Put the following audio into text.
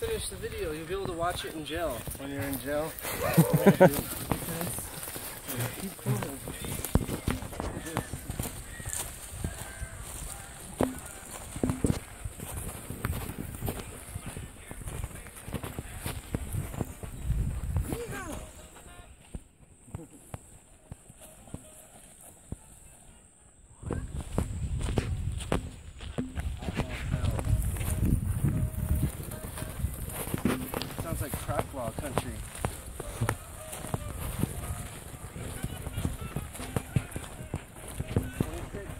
finish the video. You'll be able to watch it in jail. When you're in jail. Keep moving. Sounds like crack law country.